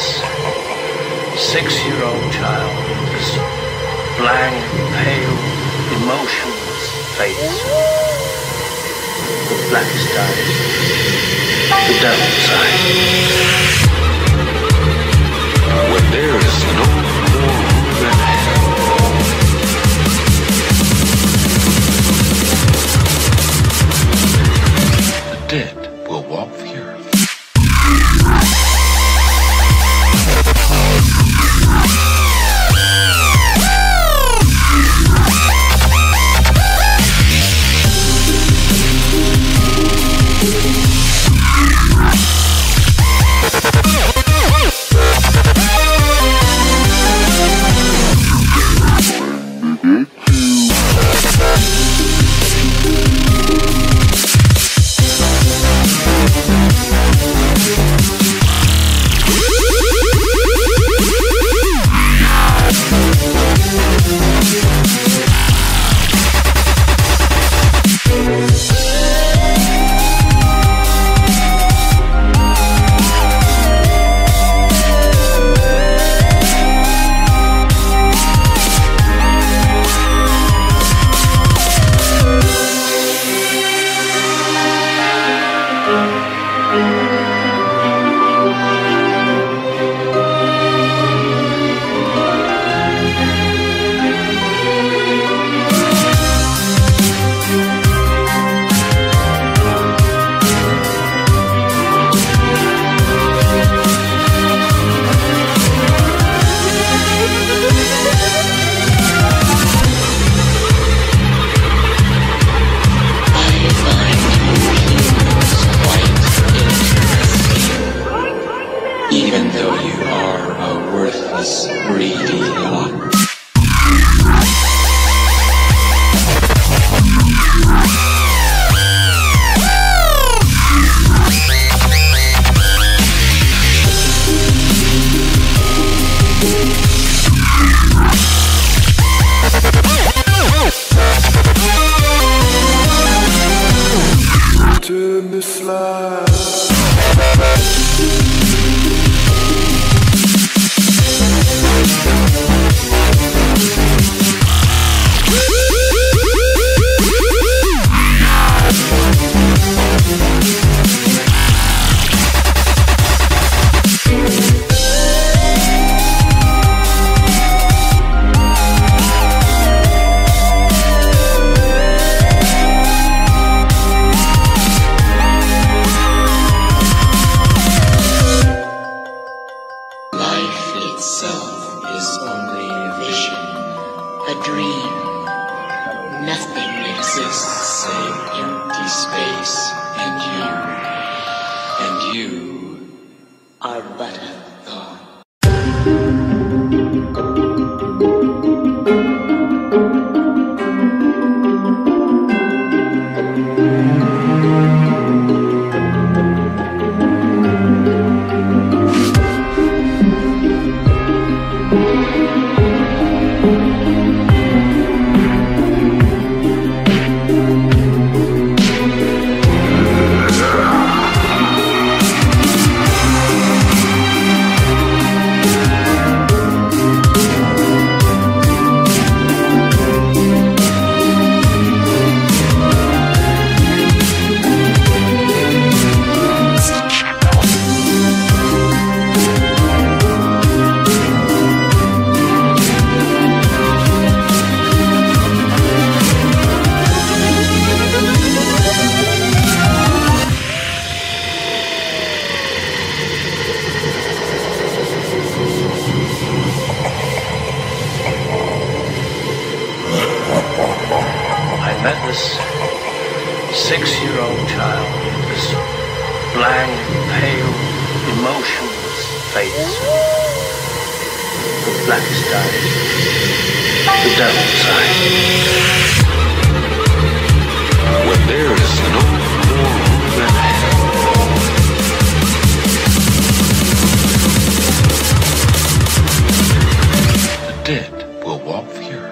this 6-year-old child, this blank, pale, emotionless face, the blackest eyes, the devil's eyes. When there is no more room than hell, the dead will walk the earth. Even though you are a worthless, greedy lot. Turn the slide. A dream. Nothing exists save empty space, and you are but a thought. I met this 6-year-old child, this blank, pale, emotionless face, the blackest eyes, the devil's eyes. When there is no more room than hell, the dead will walk the earth.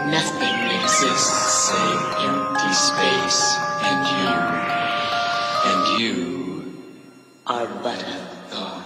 Nothing exists save empty space, and you are but a thought.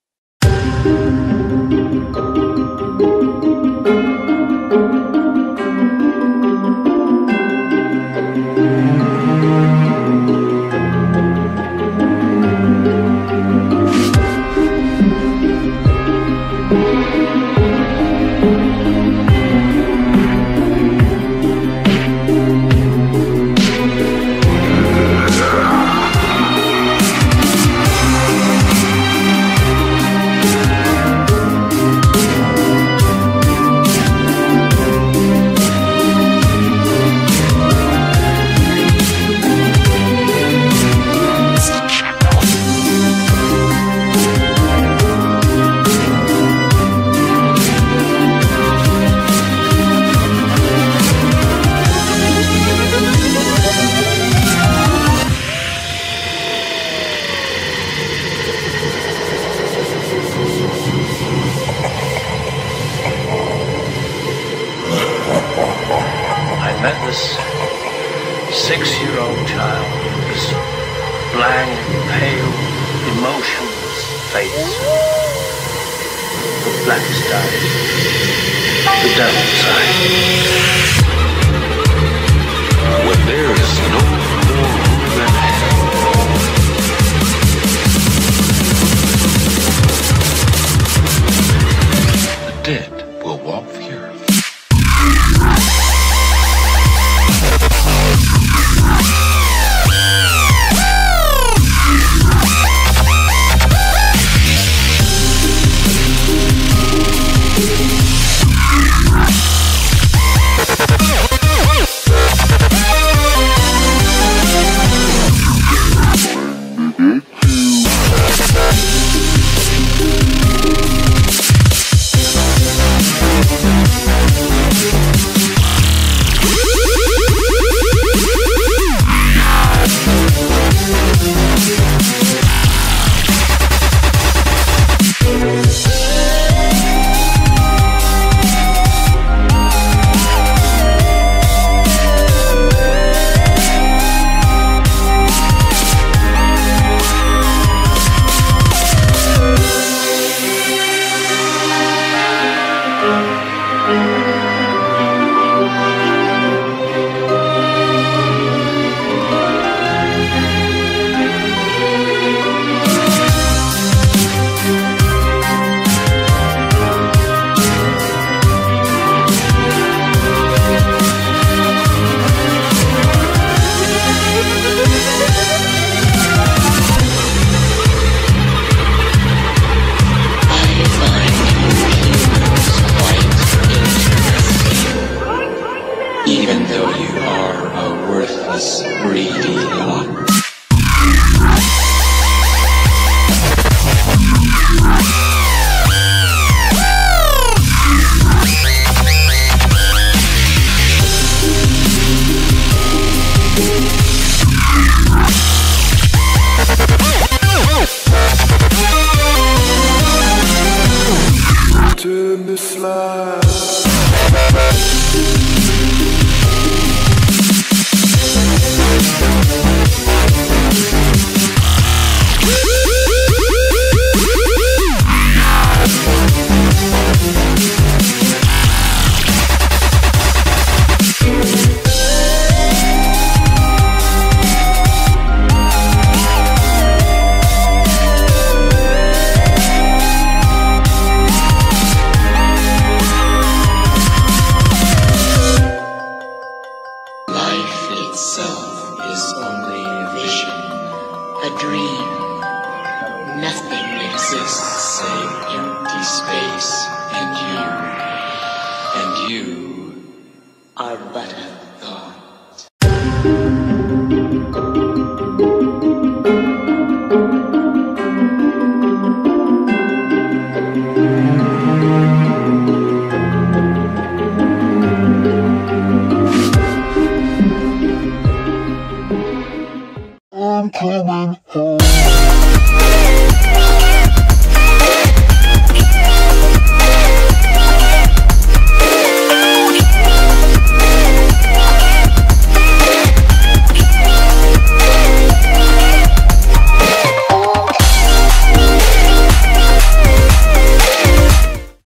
I met this 6-year-old child, this blank, pale, emotionless face, with blackest eyes, the devil's eyes. When there is no more room than hell, the dead will walk the earth. Even though you are a worthless, greedy lot. Turn the slide. Itself is only a vision, a dream. Nothing exists save empty space, and you are but a